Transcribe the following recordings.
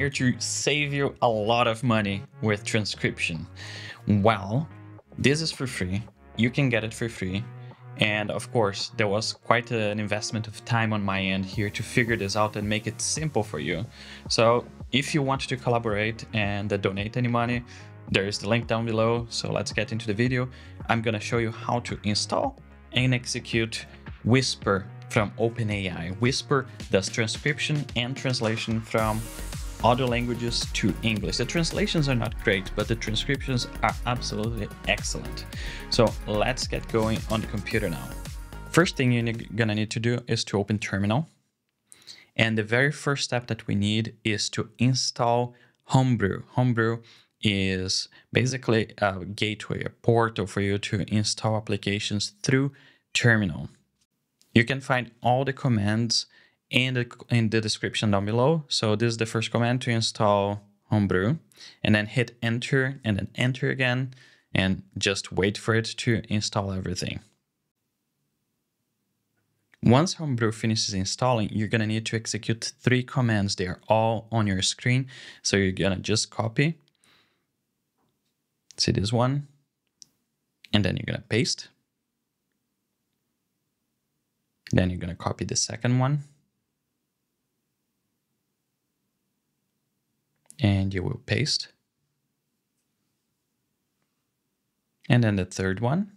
here to save you a lot of money with transcription. Well, this is for free. You can get it for free. And of course, there was quite an investment of time on my end here to figure this out and make it simple for you. So if you want to collaborate and donate any money, there is the link down below. So let's get into the video. I'm going to show you how to install and execute Whisper from OpenAI. Whisper does transcription and translation from other languages to English. The translations are not great, but the transcriptions are absolutely excellent. So let's get going on the computer now. First thing you're gonna need to do is to open Terminal. And the very first step that we need is to install Homebrew. Homebrew is basically a gateway, a portal for you to install applications through Terminal. You can find all the commands in the description down below. So this is the first command to install Homebrew, and then hit enter and then enter again, and just wait for it to install everything. Once Homebrew finishes installing, you're gonna need to execute 3 commands. They are all on your screen. So you're gonna just copy, see this one, and then you're gonna paste. Then you're gonna copy the second one, and you will paste. And then the third one,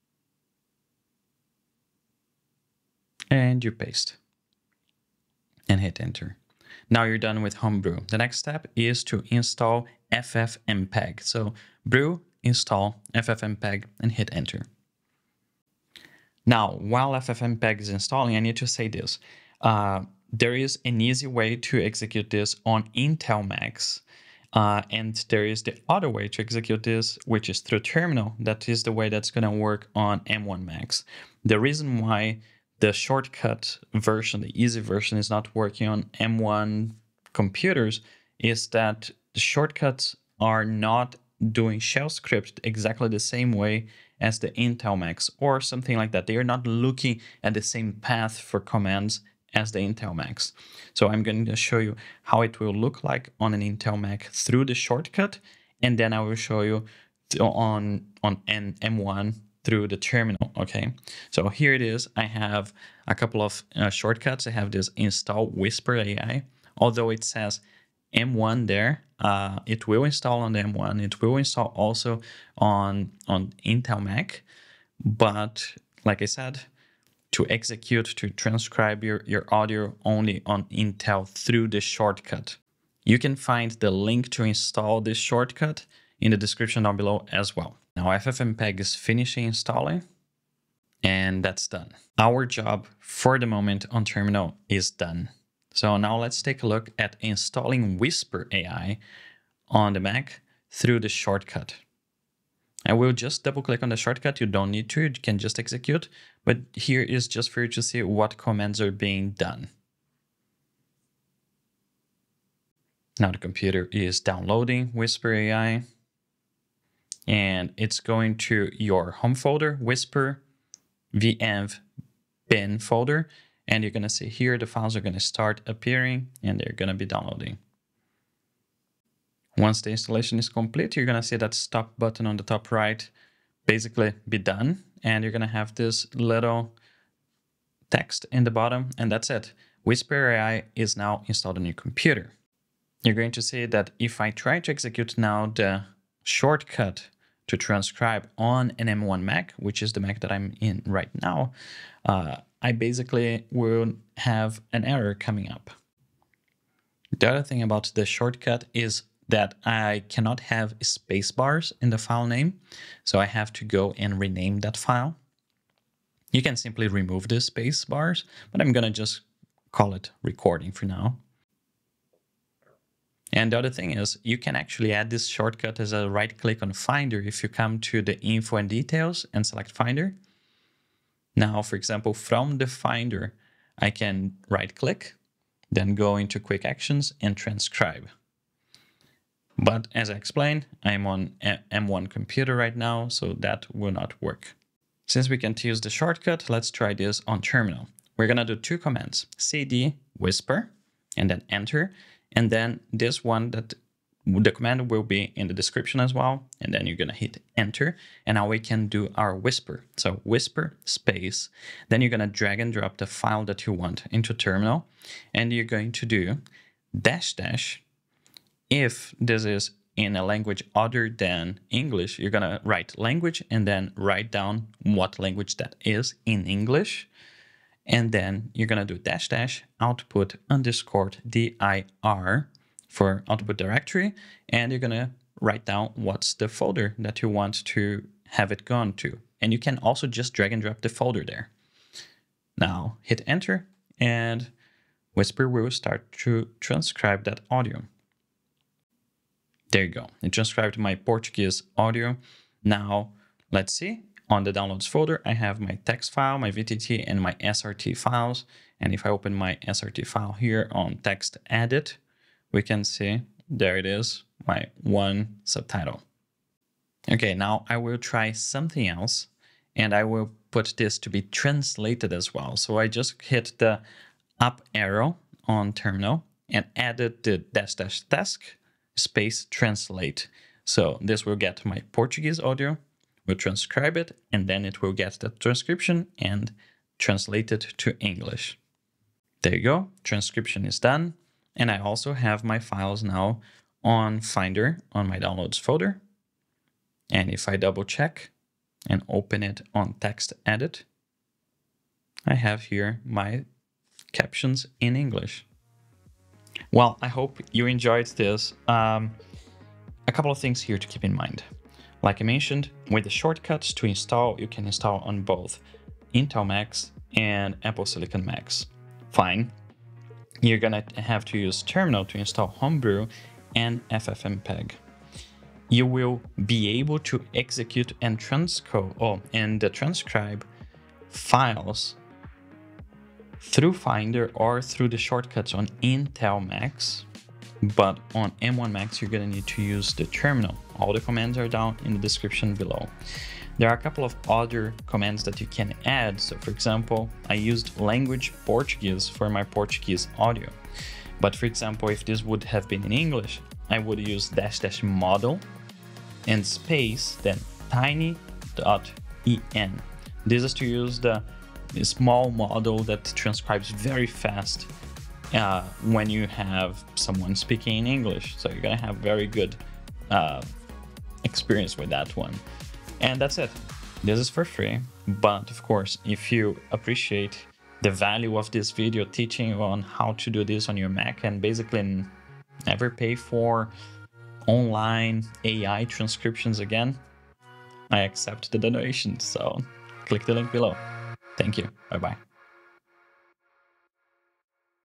and you paste and hit enter. Now you're done with Homebrew. The next step is to install FFmpeg. So brew, install FFmpeg, and hit enter. Now, while FFmpeg is installing, I need to say this. There is an easy way to execute this on Intel Macs, and there is the other way to execute this, which is through Terminal. That is the way that's going to work on M1 Macs. The reason why the shortcut version, the easy version, is not working on M1 computers is that the shortcuts are not doing shell script exactly the same way as the Intel Macs or something like that. They are not looking at the same path for commands as the Intel Macs. So I'm going to show you how it will look like on an Intel Mac through the shortcut, and then I will show you on an M1 through the terminal. Okay, so here it is. I have a couple of shortcuts. I have this install Whisper AI. Although it says M1 there, it will install on the M1. It will install also on Intel Mac. But like I said, to execute, to transcribe your audio only on Intel through the shortcut. You can find the link to install this shortcut in the description down below as well. Now FFmpeg is finishing installing, and that's done. Our job for the moment on Terminal is done. So now let's take a look at installing Whisper AI on the Mac through the shortcut. I will just double click on the shortcut. You don't need to, you can just execute, but here is just for you to see what commands are being done. Now the computer is downloading Whisper AI, and it's going to your home folder, Whisper venv bin folder. And you're going to see here the files are going to start appearing and they're going to be downloading. Once the installation is complete, you're going to see that stop button on the top right basically be done. And you're going to have this little text in the bottom, and that's it. Whisper AI is now installed on your computer. You're going to see that if I try to execute now the shortcut to transcribe on an M1 Mac, which is the Mac that I'm in right now, I basically will have an error coming up. The other thing about the shortcut is that I cannot have space bars in the file name, so I have to go and rename that file. You can simply remove the space bars, but I'm gonna just call it recording for now. And the other thing is you can actually add this shortcut as a right click on Finder if you come to the info and details and select Finder. Now, for example, from the Finder, I can right click, then go into quick actions and transcribe. But as I explained, I'm on M1 computer right now, so that will not work. Since we can't use the shortcut, let's try this on Terminal. We're gonna do 2 commands, cd whisper, and then enter. And then this one, that the command will be in the description as well. And then you're going to hit enter. And now we can do our whisper. So whisper space. Then you're going to drag and drop the file that you want into terminal. And you're going to do dash dash. If this is in a language other than English, you're going to write language and then write down what language that is in English. And then you're going to do dash dash output underscore dir for output directory. And you're going to write down what's the folder that you want to have it gone to. And you can also just drag and drop the folder there. Now hit enter and Whisper will start to transcribe that audio. There you go. It transcribed my Portuguese audio. Now, let's see. On the downloads folder, I have my text file, my VTT, and my SRT files. And if I open my SRT file here on text edit, we can see there it is, my one subtitle. Okay, now I will try something else, and I will put this to be translated as well. So I just hit the up arrow on terminal and added the dash dash task space translate. So this will get my Portuguese audio, will transcribe it, and then it will get the transcription and translate it to English. There you go, transcription is done. And I also have my files now on Finder on my downloads folder. And if I double check and open it on text edit, I have here my captions in English. Well, I hope you enjoyed this. A couple of things here to keep in mind. Like I mentioned, with the shortcuts to install, you can install on both Intel Macs and Apple Silicon Macs. Fine. You're gonna have to use Terminal to install Homebrew and FFmpeg. You will be able to execute and transcribe files through Finder or through the shortcuts on Intel Macs, but on M1 Macs, you're going to need to use the terminal. All the commands are down in the description below. There are a couple of other commands that you can add. So for example, I used language Portuguese for my Portuguese audio. But for example, if this would have been in English, I would use dash dash model and space, then tiny.en. This is to use the small model that transcribes very fast when you have someone speaking in English. So you're gonna have very good experience with that one. And that's it. This is for free, but of course, if you appreciate the value of this video teaching you on how to do this on your Mac and basically never pay for online AI transcriptions again, I accept the donation. So click the link below. Thank you. Bye-bye.